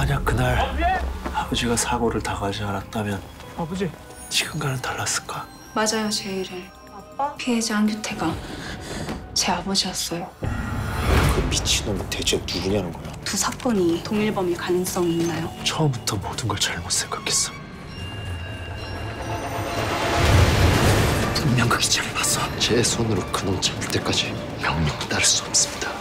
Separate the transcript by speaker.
Speaker 1: 만약 그날 아버지가 사고를 당하지 않았다면
Speaker 2: 아버지.
Speaker 1: 지금과는 달랐을까?
Speaker 3: 맞아요, 제일을. 아빠? 피해자 한규태가 제 아버지였어요.
Speaker 4: 그 미친놈이 대체 누구냐는 거야?
Speaker 3: 두 사건이 동일범일 가능성이 있나요?
Speaker 1: 처음부터 모든 걸 잘못 생각했어. 분명 그 기자를 봤어.
Speaker 4: 제 손으로 그놈 잡을 때까지 명령 따를 수 없습니다.